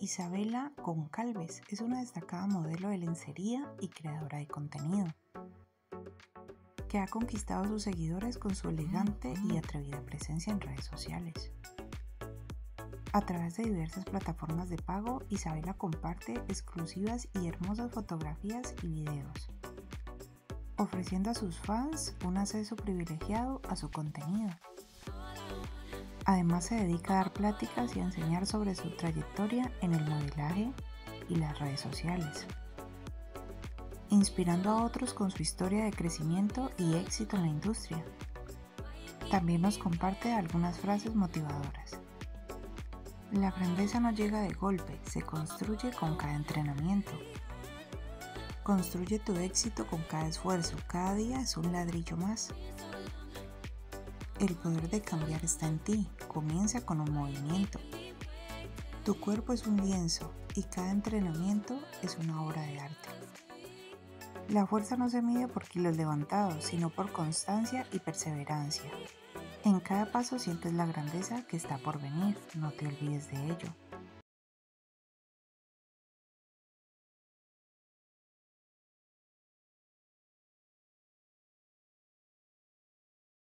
Isabela Goncalves es una destacada modelo de lencería y creadora de contenido, que ha conquistado a sus seguidores con su elegante y atrevida presencia en redes sociales. A través de diversas plataformas de pago, Isabela comparte exclusivas y hermosas fotografías y videos, ofreciendo a sus fans un acceso privilegiado a su contenido. Además, se dedica a dar pláticas y a enseñar sobre su trayectoria en el modelaje y las redes sociales, inspirando a otros con su historia de crecimiento y éxito en la industria. También nos comparte algunas frases motivadoras. La grandeza no llega de golpe, se construye con cada entrenamiento. Construye tu éxito con cada esfuerzo, cada día es un ladrillo más. El poder de cambiar está en ti, comienza con un movimiento. Tu cuerpo es un lienzo y cada entrenamiento es una obra de arte. La fuerza no se mide por kilos levantados, sino por constancia y perseverancia. En cada paso sientes la grandeza que está por venir, no te olvides de ello.